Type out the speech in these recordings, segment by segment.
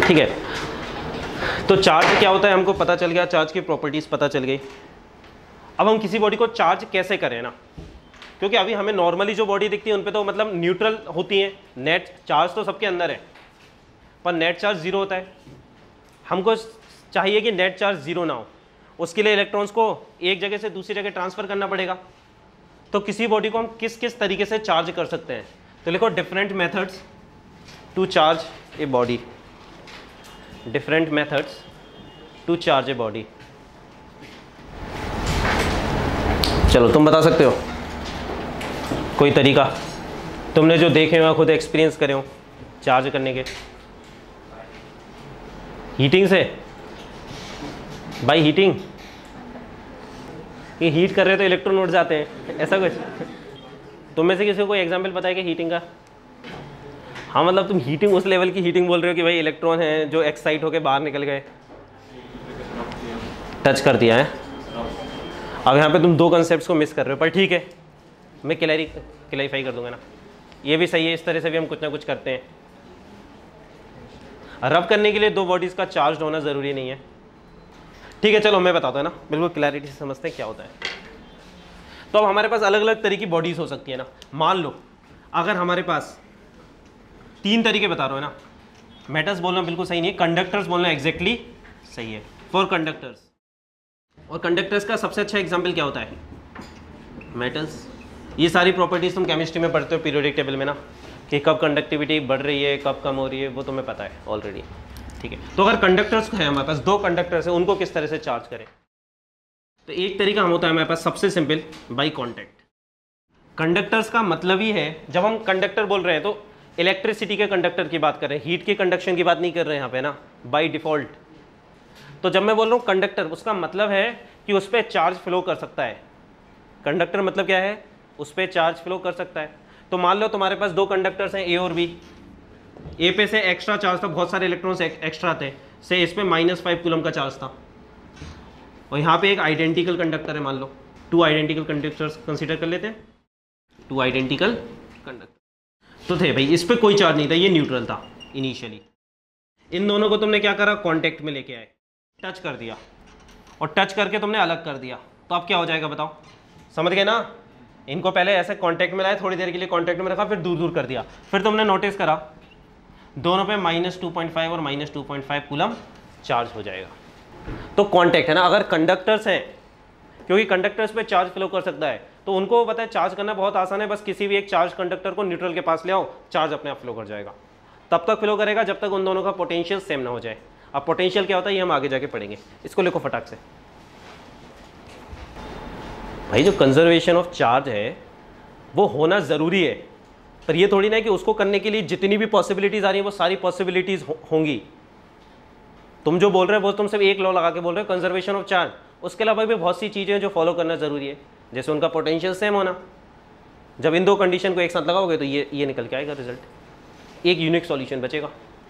ठीक है, तो चार्ज क्या होता है हमको पता चल गया, चार्ज की प्रॉपर्टीज़ पता चल गई। अब हम किसी बॉडी को चार्ज कैसे करें ना, क्योंकि अभी हमें नॉर्मली जो बॉडी दिखती है उन पे तो मतलब न्यूट्रल होती है, नेट चार्ज तो सबके अंदर है, पर नेट चार्ज जीरो होता है। हमको चाहिए कि नेट चार्ज जीरो ना हो, उसके लिए इलेक्ट्रॉन्स को एक जगह से दूसरी जगह ट्रांसफ़र करना पड़ेगा। तो किसी बॉडी को हम किस किस तरीके से चार्ज कर सकते हैं, तो लिखो different methods to charge a body, different methods to charge a body. चलो तुम बता सकते हो कोई तरीका, तुमने जो देखे हो खुद एक्सपीरियंस करे हो चार्ज करने के। हीटिंग से बाई हीटिंग, कि हीट कर रहे तो इलेक्ट्रॉन उड़ जाते हैं, ऐसा कुछ? तुम में से किसी को कोई एग्जांपल पता है कि हीटिंग का? हाँ मतलब तुम हीटिंग उस लेवल की हीटिंग बोल रहे हो कि भाई इलेक्ट्रॉन हैं जो एक्साइट होकर बाहर निकल गए, टच कर दिया है। अब यहाँ पे तुम दो कॉन्सेप्ट्स को मिस कर रहे हो, पर ठीक है मैं क्लैरिफाई कर दूंगा ना, ये भी सही है, इस तरह से भी हम कुछ ना कुछ करते हैं। रब करने के लिए दो बॉडीज़ का चार्ज होना ज़रूरी नहीं है, ठीक है। चलो मैं बताता हूँ ना, बिल्कुल क्लैरिटी से समझते हैं क्या होता है। तो अब हमारे पास अलग अलग तरह की बॉडीज़ हो सकती है ना। मान लो अगर हमारे पास तीन तरीके बता रहा हूँ ना, मेटल्स बोलना बिल्कुल सही नहीं है, कंडक्टर्स बोलना एग्जैक्टली सही है, फॉर कंडक्टर्स। और कंडक्टर्स का सबसे अच्छा एग्जाम्पल क्या होता है? मेटल्स। ये सारी प्रॉपर्टीज़ तुम केमिस्ट्री में पढ़ते हो पीरियोडिक टेबल में ना, कि कब कंडक्टिविटी बढ़ रही है कब कम हो रही है, वो तुम्हें पता है ऑलरेडी, ठीक है। तो अगर कंडक्टर्स है हमारे पास, दो कंडक्टर्स हैं, उनको किस तरह से चार्ज करें? तो एक तरीका हम होता है हमारे पास सबसे सिंपल, बाई कॉन्टैक्ट। कंडक्टर्स का मतलब ही है, जब हम कंडक्टर बोल रहे हैं तो इलेक्ट्रिसिटी के कंडक्टर की बात कर रहे हैं, हीट के कंडक्शन की बात नहीं कर रहे हैं यहाँ पे ना, बाई डिफॉल्ट। तो जब मैं बोल रहा हूँ कंडक्टर, उसका मतलब है कि उस पर चार्ज फ्लो कर सकता है। कंडक्टर मतलब क्या है? उस पर चार्ज फ्लो कर सकता है। तो मान लो तुम्हारे पास दो कंडक्टर्स हैं ए और बी, ए पे से एक्स्ट्रा चार्ज था, बहुत सारे इलेक्ट्रॉन्स एक्स्ट्रा थे, से इस पे -5 कूलम का चार्ज था, और यहाँ पे एक आइडेंटिकल कंडक्टर है, मान लो टू आइडेंटिकल कंडक्टर्स कंसीडर कर लेते हैं, टू आइडेंटिकल कंडक्टर तो थे भाई, इस पे कोई चार्ज नहीं था, ये न्यूट्रल था इनिशियली। इन दोनों को तुमने क्या करा? कॉन्टेक्ट में लेके आए, टच कर दिया, और टच करके तुमने अलग कर दिया, तो अब क्या हो जाएगा बताओ? समझ गए ना? इनको पहले ऐसे कांटेक्ट में लाए, थोड़ी देर के लिए कांटेक्ट में रखा, फिर दूर दूर कर दिया, फिर तुमने नोटिस करा दोनों पे -2.5 और -2.5 कूलम चार्ज हो जाएगा। तो कांटेक्ट है ना। अगर कंडक्टर्स हैं, क्योंकि कंडक्टर्स पे चार्ज फ्लो कर सकता है, तो उनको पता है चार्ज करना बहुत आसान है, बस किसी भी एक चार्ज कंडक्टर को न्यूट्रल के पास ले आओ, चार्ज अपने आप फ्लो कर जाएगा। तब तक फ्लो करेगा जब तक उन दोनों का पोटेंशियल सेम ना हो जाए। अब पोटेंशियल क्या होता है ये हम आगे जाके पढ़ेंगे, इसको लिखो फटाक से। भाई जो कंजर्वेशन ऑफ चार्ज है वो होना ज़रूरी है, पर ये थोड़ी ना है कि उसको करने के लिए जितनी भी पॉसिबिलिटीज़ आ रही हैं वो सारी पॉसिबिलिटीज़ होंगी। तुम जो बोल रहे हो वो तुम सिर्फ एक लॉ लगा के बोल रहे हो, कंजर्वेशन ऑफ चार्ज। उसके अलावा भी बहुत सी चीज़ें हैं जो फॉलो करना ज़रूरी है, जैसे उनका पोटेंशियल सेम होना। जब इन दो कंडीशन को एक साथ लगाओगे तो ये निकल के आएगा रिजल्ट, एक यूनिक सॉल्यूशन बचेगा।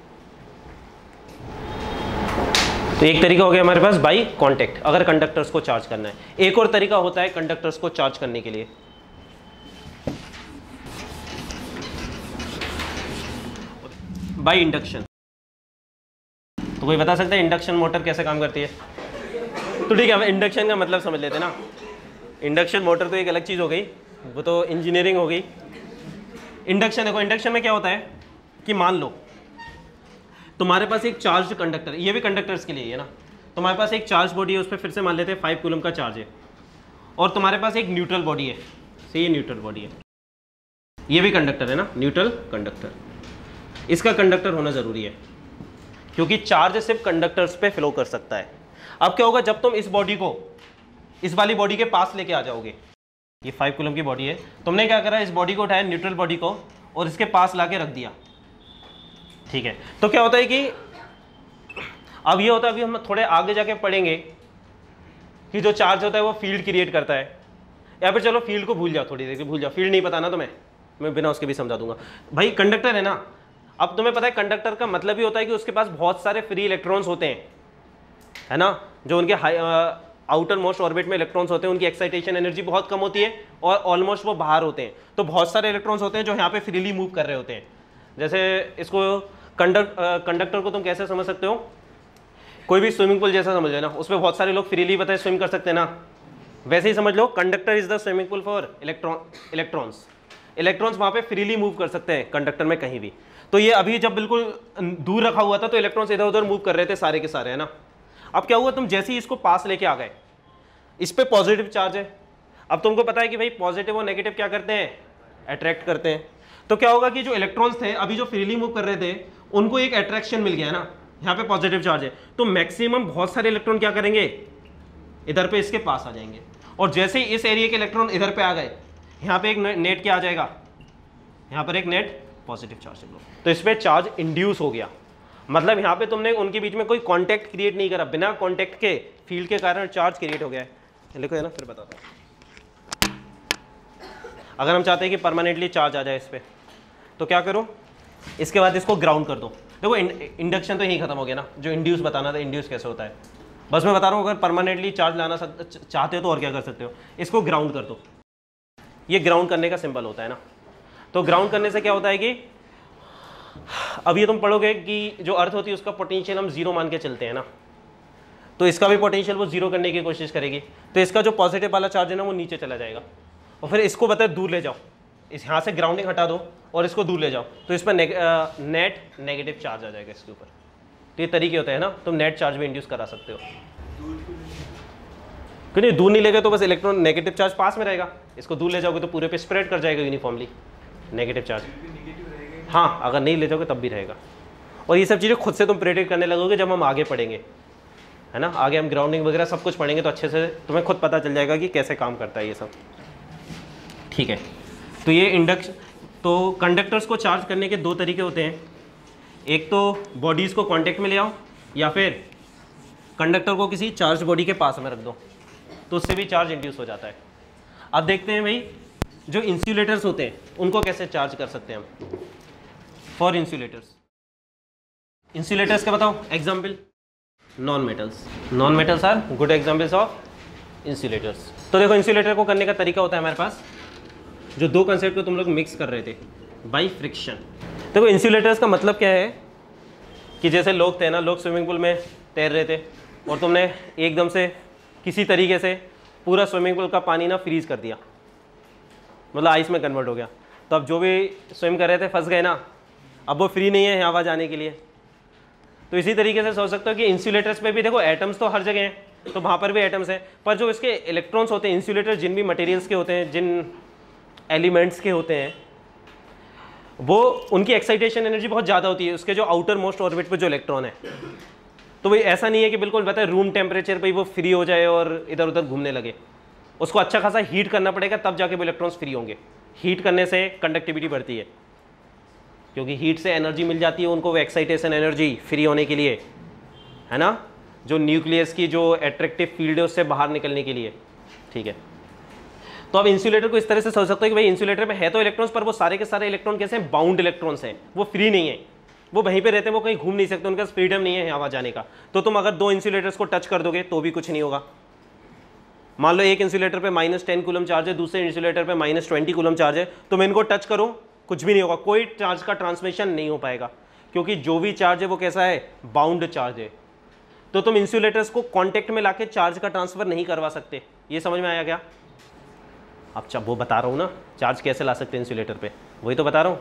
तो एक तरीका हो गया हमारे पास बाई कांटेक्ट, अगर कंडक्टर्स को चार्ज करना है। एक और तरीका होता है कंडक्टर्स को चार्ज करने के लिए, बाई इंडक्शन। तो कोई बता सकता है इंडक्शन मोटर कैसे काम करती है? तो ठीक है, हम इंडक्शन का मतलब समझ लेते हैं ना। इंडक्शन मोटर तो एक अलग चीज़ हो गई, वो तो इंजीनियरिंग हो गई। इंडक्शन देखो, इंडक्शन में क्या होता है कि मान लो तुम्हारे पास एक चार्ज कंडक्टर, ये भी कंडक्टर्स के लिए है ना, तुम्हारे पास एक चार्ज बॉडी है, उस पर फिर से मान लेते हैं 5 कूलम का चार्ज है, और तुम्हारे पास एक न्यूट्रल बॉडी है, से ये न्यूट्रल बॉडी है, ये भी कंडक्टर है ना, न्यूट्रल कंडक्टर। इसका कंडक्टर होना ज़रूरी है क्योंकि चार्ज सिर्फ कंडक्टर्स पे फ्लो कर सकता है। अब क्या होगा जब तुम इस बॉडी को इस वाली बॉडी के पास लेके आ जाओगे, ये 5 कूलम की बॉडी है, तुमने क्या करा, इस बॉडी को उठाया, न्यूट्रल बॉडी को, और इसके पास ला के रख दिया, ठीक है। तो क्या होता है कि अब ये होता है, अभी हम थोड़े आगे जाके पढ़ेंगे कि जो चार्ज होता है वो फील्ड क्रिएट करता है, या फिर चलो फील्ड को भूल जाओ, थोड़ी देर के भूल जाओ, फील्ड नहीं पता ना तुम्हें, मैं बिना उसके भी समझा दूंगा। भाई कंडक्टर है ना, अब तुम्हें पता है कंडक्टर का मतलब ही होता है कि उसके पास बहुत सारे फ्री इलेक्ट्रॉन्स होते हैं, है ना, जो उनके आउटर मोस्ट ऑर्बिट में इलेक्ट्रॉन्स होते हैं, उनकी एक्साइटेशन एनर्जी बहुत कम होती है और ऑलमोस्ट वो बाहर होते हैं। तो बहुत सारे इलेक्ट्रॉन्स होते हैं जो यहाँ पे फ्रीली मूव कर रहे होते हैं। जैसे इसको कंडक्टर को तुम कैसे समझ सकते हो, कोई भी स्विमिंग पूल जैसा समझ लेना, उसमें बहुत सारे लोग फ्रीली बताए स्विम कर सकते हैं ना, वैसे ही समझ लो conductor is the swimming pool for electrons. Electrons वहाँ पे फ्रीली मूव कर सकते हैं कंडक्टर में कहीं भी। तो ये अभी जब बिल्कुल दूर रखा हुआ था तो इलेक्ट्रॉन्स इधर उधर मूव कर रहे थे सारे के सारे, है ना। अब क्या हुआ, तुम जैसे ही इसको पास लेके आ गए, इस पे पॉजिटिव चार्ज है। अब तुमको पता है कि भाई पॉजिटिव और नेगेटिव क्या करते हैं, अट्रैक्ट करते हैं। तो क्या होगा कि जो इलेक्ट्रॉन्स थे अभी जो फ्रीली मूव कर रहे थे उनको एक अट्रैक्शन मिल गया है ना, यहाँ पे पॉजिटिव चार्ज है, तो मैक्सिमम बहुत सारे इलेक्ट्रॉन क्या करेंगे, इधर पे इसके पास आ जाएंगे। और जैसे ही इस एरिया के इलेक्ट्रॉन इधर पे आ गए, यहाँ पे एक नेट क्या आ जाएगा, यहाँ पर एक नेट पॉजिटिव चार्ज है, तो इस पर चार्ज इंड्यूस हो गया। मतलब यहाँ पे तुमने उनके बीच में कोई कांटेक्ट क्रिएट नहीं करा, बिना कांटेक्ट के फील्ड के कारण चार्ज क्रिएट हो गया है। लिखो है ना, फिर बताता हूँ। अगर हम चाहते हैं कि परमानेंटली चार्ज आ जाए इस पर, तो क्या करो, इसके बाद इसको ग्राउंड कर दो। देखो इंडक्शन तो यही खत्म हो गया ना, जो इंड्यूस बताना था, इंड्यूस कैसे होता है बस मैं बता रहा हूँ। अगर परमानेंटली चार्ज लाना चाहते हो तो और क्या कर सकते हो, इसको ग्राउंड कर दो। ये ग्राउंड करने का सिंबल होता है ना। तो ग्राउंड करने से क्या होता है कि अब ये तुम पढ़ोगे कि जो अर्थ होती है उसका पोटेंशियल हम जीरो मान के चलते हैं ना, तो इसका भी पोटेंशियल वो जीरो करने की कोशिश करेगी। तो इसका जो पॉजिटिव वाला चार्ज है ना वो नीचे चला जाएगा, और फिर इसको बताए दूर ले जाओ, इस यहाँ से ग्राउंडिंग हटा दो और इसको दूर ले जाओ, तो इस पर नेट नेगेटिव चार्ज आ जाएगा इसके ऊपर। तो ये तरीके होते हैं ना, तुम नेट चार्ज भी इंड्यूस करा सकते हो। क्यों नहीं, दूर नहीं ले गए तो बस इलेक्ट्रॉन नेगेटिव चार्ज पास में रहेगा, इसको दूर ले जाओगे तो पूरे पे स्प्रेड कर जाएगा यूनिफॉर्मली नेगेटिव चार्ज। हाँ, अगर नहीं ले जाओगे तब भी रहेगा। और ये सब चीज़ें खुद से तुम प्रेडिक्ट करने लगोगे जब हम आगे पढ़ेंगे, है ना। आगे हम ग्राउंडिंग वगैरह सब कुछ पढ़ेंगे तो अच्छे से तुम्हें खुद पता चल जाएगा कि कैसे काम करता है ये सब, ठीक है। तो ये इंडक्शन, तो कंडक्टर्स को चार्ज करने के दो तरीके होते हैं, एक तो बॉडीज़ को कांटेक्ट में ले आओ, या फिर कंडक्टर को किसी चार्ज बॉडी के पास में रख दो, तो उससे भी चार्ज इंड्यूस हो जाता है। अब देखते हैं भाई जो इंसुलेटर्स होते हैं उनको कैसे चार्ज कर सकते हैं हम। फॉर इंसुलेटर्स का बताओ example, non metals are good examples of insulators. तो देखो इंसुलेटर को करने का तरीका होता है हमारे पास, जो दो कंसेप्ट को तुम लोग मिक्स कर रहे थे, बाई फ्रिक्शन। देखो इंसुलेटर्स का मतलब क्या है कि जैसे लोग थे ना, लोग स्विमिंग पूल में तैर रहे थे और तुमने एकदम से किसी तरीके से पूरा स्विमिंग पूल का पानी ना फ्रीज कर दिया, मतलब आइस में कन्वर्ट हो गया। तो अब जो भी स्विम कर रहे थे फंस गए ना, अब वो फ्री नहीं है हवा जाने के लिए। तो इसी तरीके से सोच सकते हो कि इंसुलेटर्स पे भी देखो एटम्स तो हर जगह हैं, तो वहाँ पर भी एटम्स हैं, पर जो इसके इलेक्ट्रॉन्स होते हैं, इंसुलेटर जिन भी मटेरियल्स के होते हैं, जिन एलिमेंट्स के होते हैं, वो उनकी एक्साइटेशन एनर्जी बहुत ज़्यादा होती है उसके जो आउटर मोस्ट ऑर्बिट पर जो इलेक्ट्रॉन है। तो वही ऐसा नहीं है कि बिल्कुल बताए रूम टेम्परेचर पर ही वो फ्री हो जाए और इधर उधर घूमने लगे, उसको अच्छा खासा हीट करना पड़ेगा तब जाके वो इलेक्ट्रॉन्स फ्री होंगे। हीट करने से कंडक्टिविटी बढ़ती है, क्योंकि हीट से एनर्जी मिल जाती है उनको, वो एक्साइटेशन एनर्जी फ्री होने के लिए, है ना, जो न्यूक्लियस की जो अट्रैक्टिव फील्ड है उससे बाहर निकलने के लिए, ठीक है। तो अब इंसुलेटर को इस तरह से समझ सकते हो कि भाई इंसुलेटर में है तो इलेक्ट्रॉन्स, पर वो सारे के सारे इलेक्ट्रॉन कैसे हैं, बाउंड इलेक्ट्रॉन्स हैं, वो फ्री नहीं है, वो वहीं पे रहते हैं, वो कहीं घूम नहीं सकते, उनका फ्रीडम नहीं है हवा जाने का। तो तुम अगर दो इंसुलेटर्स को टच कर दोगे तो भी कुछ नहीं होगा। मान लो एक इंसुलेटर पे -10 कूलम चार्ज है, दूसरे इंसुलेटर पे -20 कूलम चार्ज है, तुम इनको टच करो कुछ भी नहीं होगा, कोई चार्ज का ट्रांसमिशन नहीं हो पाएगा, क्योंकि जो भी चार्ज है वो कैसा है, बाउंड चार्ज है। तो तुम इंसुलेटर्स को कांटेक्ट में लाके चार्ज का ट्रांसफर नहीं करवा सकते। ये समझ में आया क्या? अब जब वो बता रहा हूँ ना, चार्ज कैसे ला सकते हैं इंसुलेटर पे, वही तो बता रहा हूँ।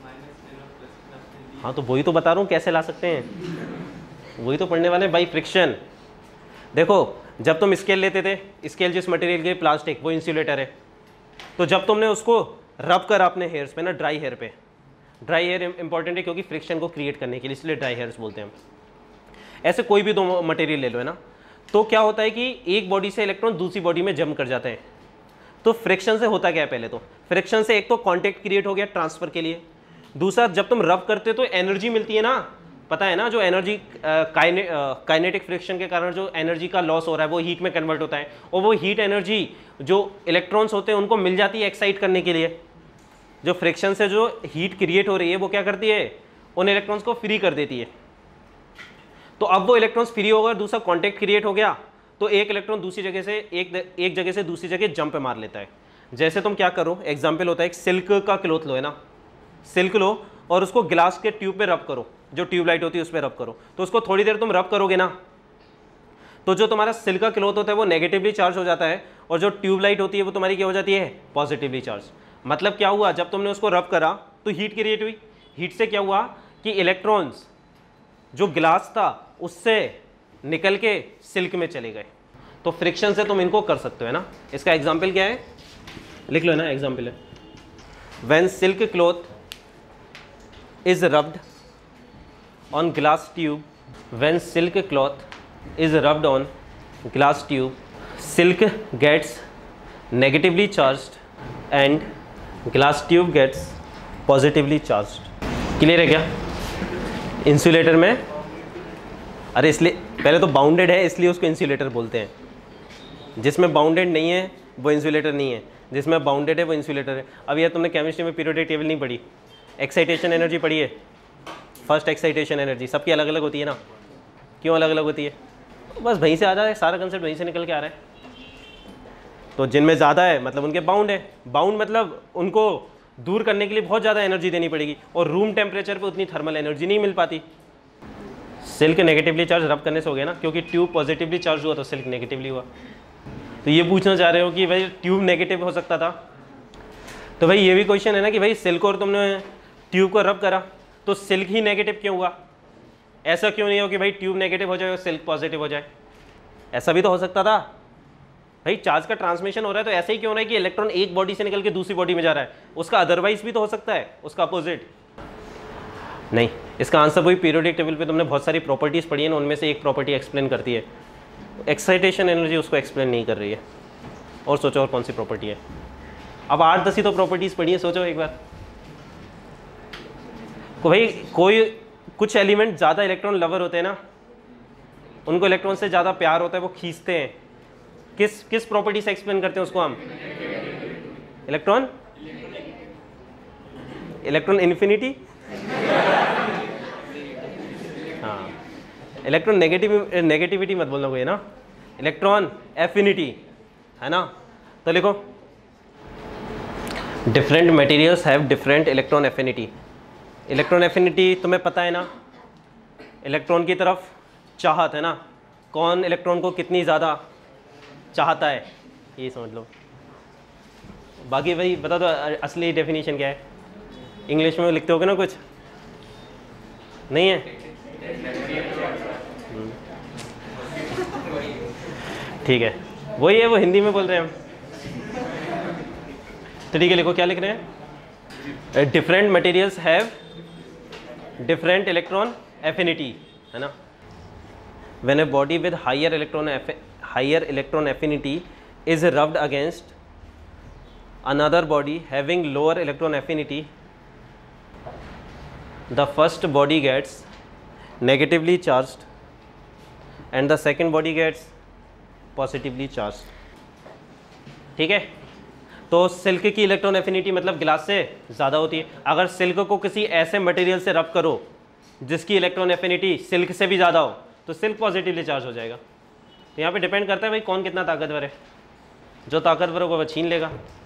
हाँ, तो वही तो बता रहा हूँ कैसे ला सकते हैं, वही तो पढ़ने वाले बाई फ्रिक्शन। देखो जब तुम स्केल लेते थे, स्केल जिस मटेरियल की प्लास्टिक, वो इंसुलेटर है, तो जब तुमने उसको रब करा अपने हेयर्स पे ना, ड्राई हेयर पे, ड्राई हेयर इंपॉर्टेंट है क्योंकि फ्रिक्शन को क्रिएट करने के लिए, इसलिए ड्राई हेयर्स बोलते हैं हम। ऐसे कोई भी दो मटेरियल ले लो, है ना, तो क्या होता है कि एक बॉडी से इलेक्ट्रॉन दूसरी बॉडी में जम कर जाते हैं। तो फ्रिक्शन से होता क्या है, पहले तो फ्रिक्शन से एक तो कॉन्टेक्ट क्रिएट हो गया ट्रांसफर के लिए, दूसरा जब तुम रब करते हो तो एनर्जी मिलती है ना, पता है ना, जो एनर्जी काइनेटिक फ्रिक्शन के कारण जो एनर्जी का लॉस हो रहा है वो हीट में कन्वर्ट होता है, और वो हीट एनर्जी जो इलेक्ट्रॉन्स होते हैं उनको मिल जाती है एक्साइट करने के लिए। जो फ्रिक्शन से जो हीट क्रिएट हो रही है वो क्या करती है, उन इलेक्ट्रॉन्स को फ्री कर देती है। तो अब वो इलेक्ट्रॉन्स फ्री हो गए, दूसरा कॉन्टेक्ट क्रिएट हो गया, तो एक इलेक्ट्रॉन दूसरी जगह से एक जगह से दूसरी जगह जंप मार लेता है। जैसे तुम क्या करो, एग्जाम्पल होता है एक सिल्क का क्लॉथ लो, है ना, सिल्क लो, और उसको ग्लास के ट्यूब पे रब करो, जो ट्यूबलाइट होती है उस पर रब करो, तो उसको थोड़ी देर तुम रब करोगे ना, तो जो तुम्हारा सिल्क का क्लॉथ होता है वो नेगेटिवली चार्ज हो जाता है, और जो ट्यूबलाइट होती है वो तुम्हारी क्या हो जाती है, पॉजिटिवली चार्ज। मतलब क्या हुआ, जब तुमने उसको रब करा तो हीट क्रिएट हुई, हीट से क्या हुआ कि इलेक्ट्रॉन्स जो ग्लास था उससे निकल के सिल्क में चले गए। तो फ्रिक्शन से तुम इनको कर सकते हो, है ना। इसका एग्जाम्पल क्या है, लिख लो, है ना, एग्जाम्पल है when silk cloth is rubbed on glass tube, when silk cloth is rubbed on glass tube, silk gets negatively charged and glass tube gets positively charged. Clear है क्या। इंसुलेटर में, अरे इसलिए पहले तो बाउंडेड है इसलिए उसको इंसुलेटर बोलते हैं, जिसमें बाउंडेड नहीं है वो इंसुलेटर नहीं है, जिसमें बाउंडेड है वो इंसुलेटर है। अब यार तुमने केमिस्ट्री में पीरियोडिक टेबल नहीं पढ़ी, एक्साइटेशन एनर्जी पढ़ी है, फर्स्ट एक्साइटेशन एनर्जी सबकी अलग अलग होती है ना, क्यों अलग अलग होती है, बस वहीं से आ रहा है, सारा कंसेप्ट वहीं से निकल के आ रहा है। तो जिनमें ज़्यादा है मतलब उनके बाउंड है, बाउंड मतलब उनको दूर करने के लिए बहुत ज़्यादा एनर्जी देनी पड़ेगी, और रूम टेम्परेचर पे उतनी थर्मल एनर्जी नहीं मिल पाती। सिल्क नेगेटिवली चार्ज रब करने से हो गया ना, क्योंकि ट्यूब पॉजिटिवली चार्ज हुआ तो सिल्क नेगेटिवली हुआ। तो ये पूछना चाह रहे हो कि भाई ट्यूब नेगेटिव हो सकता था, तो भाई ये भी क्वेश्चन है ना कि भाई सिल्क और तुमने ट्यूब को रब करा तो सिल्क ही नेगेटिव क्यों हुआ, ऐसा क्यों नहीं हो कि भाई ट्यूब नेगेटिव हो जाए और सिल्क पॉजिटिव हो जाए, ऐसा भी तो हो सकता था। भाई चार्ज का ट्रांसमिशन हो रहा है तो ऐसे ही क्यों हो रहा है कि इलेक्ट्रॉन एक बॉडी से निकल के दूसरी बॉडी में जा रहा है, उसका अदरवाइज भी तो हो सकता है, उसका अपोजिट नहीं। इसका आंसर वही पीरियोडिक टेबल पे तुमने बहुत सारी प्रॉपर्टीज़ पढ़ी है ना, उनमें से एक प्रॉपर्टी एक्सप्लेन करती है, एक्साइटेशन एनर्जी उसको एक्सप्लेन नहीं कर रही है। और सोचो और कौन सी प्रॉपर्टी है, अब 8-10 ही तो प्रॉपर्टीज़ पढ़ी है, सोचो एक बार। तो भाई कोई कुछ एलिमेंट ज़्यादा इलेक्ट्रॉन लवर होते हैं ना, उनको इलेक्ट्रॉन से ज़्यादा प्यार होता है, वो खींचते हैं, किस किस प्रॉपर्टी से एक्सप्लेन करते हैं उसको हम, इलेक्ट्रॉन इन्फिनिटी, हाँ इलेक्ट्रॉन नेगेटिविटी मत बोलना कोई ना, इलेक्ट्रॉन एफिनिटी, है ना। तो लिखो different materials have different electron affinity. Electron affinity तुम्हें पता है ना, इलेक्ट्रॉन की तरफ चाहत, है ना, कौन इलेक्ट्रॉन को कितनी ज़्यादा चाहता है, ये समझ लो। बाकी भाई बता दो असली डेफिनेशन क्या है, इंग्लिश में लिखते होगे ना, कुछ नहीं है, ठीक है वही है, वो हिंदी में बोल रहे हैं हम। तो ठीक है, लिखो क्या लिख रहे हैं, different materials have different electron affinity, है ना। When a body with higher electron affinity is rubbed against another body having lower electron affinity, the first body gets negatively charged and the second body gets positively charged। ठीक है, तो silk की electron affinity मतलब गिलास से ज़्यादा होती है। अगर सिल्क को किसी ऐसे मटेरियल से रब करो जिसकी इलेक्ट्रॉन एफिनिटी सिल्क से भी ज़्यादा हो तो सिल्क पॉजिटिवली चार्ज हो जाएगा। तो यहाँ पे डिपेंड करता है भाई कौन कितना ताकतवर है, जो ताकतवर होगा वह छीन लेगा।